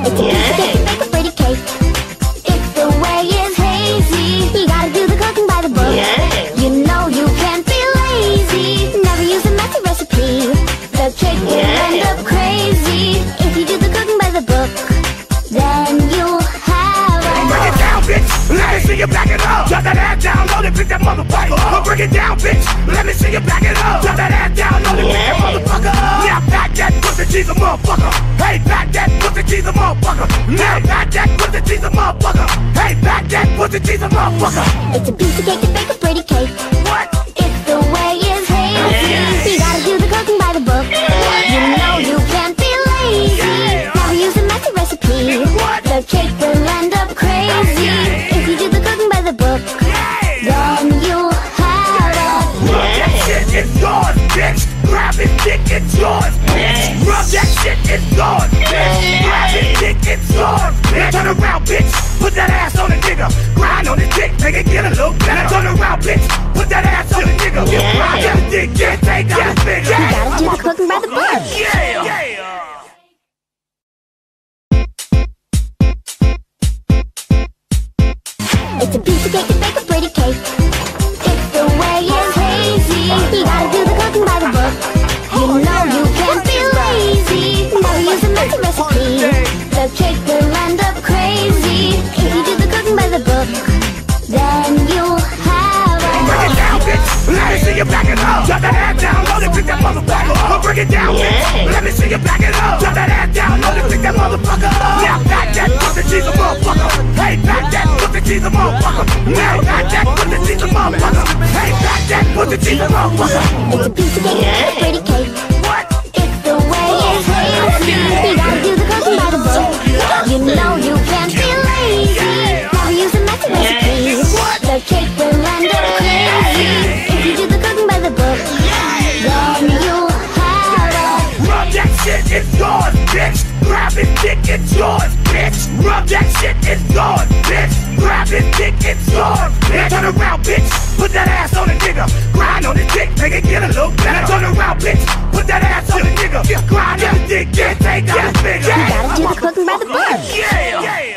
It's a piece of cake to bake a pretty cake. If the way is hazy, you gotta do the cooking by the book. You know you can't be lazy. Never use a messy recipe. The cake will end up crazy. If you do the cooking by the book, then you'll have a break it down, bitch. Let me see you back it up. Drop that ass down, load it, pick that motherfucker up. Break it down, bitch. Let me see you back it up. Drop that ass down, load it, pick that motherfucker up. Now back that pussy cheese a motherfucker. Hey, back that pussy cheese a motherfucker. Now back that pussy cheese a motherfucker. Hey, back that pussy cheese a motherfucker. It's a piece of cake to bake a pretty cake. What? If the way is hazy, you gotta do the cooking by the book. You know you can't be lazy. Never use a messy recipe. The cake will end up crazy. If you do the cooking by the book, then you'll have a that shit is yours, bitch. Grab it, dick, it's yours, bitch. Rub that shit, it's yours, bitch. Grab it, dick, it's yours, bitch. Turn around, bitch. Put that ass on a nigga. Grind on the dick, make it get a little better. Turn around, bitch. Put that ass on a nigga. Grind on the dick, get take out the bigger. You gotta do the cooking by the book. It's a piece of cake to bake a pretty cake. If the way is hazy, you gotta do the cooking by the book. You know you can't be lazy. Never use a messy recipe. The cake will end up crazy. If you do the cooking by the book, then you'll have a break it down, bitch. Let me see you back it up. Drop that ass down, load it, pick that motherfucker up. Break it down, bitch. Let me see you back it up. Drop that ass down, load it, pick that motherfucker up. Now back that pussy cheese a motherfucker. Hey, back that pussy cheese a motherfucker. Now back that pussy cheese a motherfucker. Hey, back that pussy cheese a motherfucker. It's a piece of cake, a pretty cake. What? If the way is hazy, you gotta do the cooking by the book. You know you can't be lazy. Never use a messy recipe. The cake will end up crazy. If you do the cooking by the book, then you'll have a rub that shit, it's yours, bitch. Grab it, dick, it's yours, bitch. Rub that shit, it's yours, bitch. Grab it, dick, it's yours, bitch. Turn around, bitch. Put that ass on a nigga. Grind on the dick, make it get a little better. Turn around, bitch. Put that ass on a nigga. Grind on the dick, get take out the bigger. You gotta do the cooking by the book. Yeah.